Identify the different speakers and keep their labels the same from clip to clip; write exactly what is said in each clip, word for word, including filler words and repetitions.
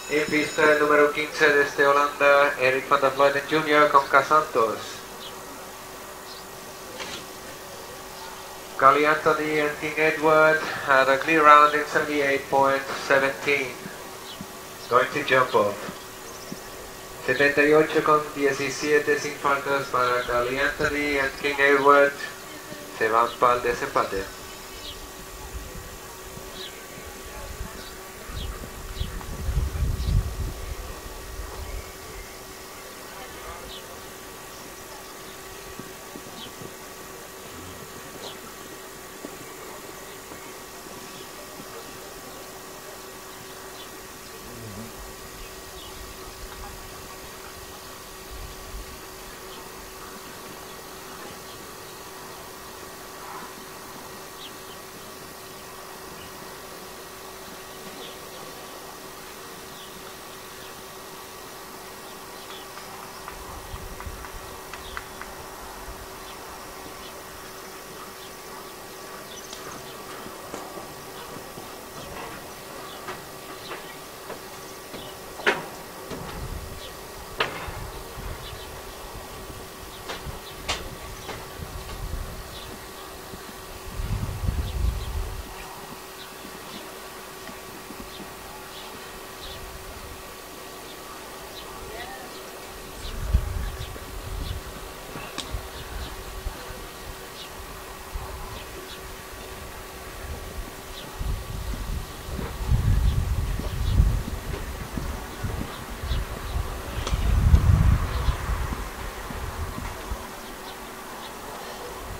Speaker 1: En pista el número quince desde Holanda, Eric van der Vleuten junior con Casantos. Carly Anthony and King Edward had a clear round in seventy-eight point one seven. Going to jump off. setenta y ocho con diecisiete sin faltas para Carly Anthony and King Edward. Se van para el desempate.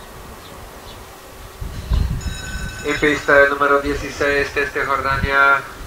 Speaker 1: En pista el número dieciséis desde Jordania,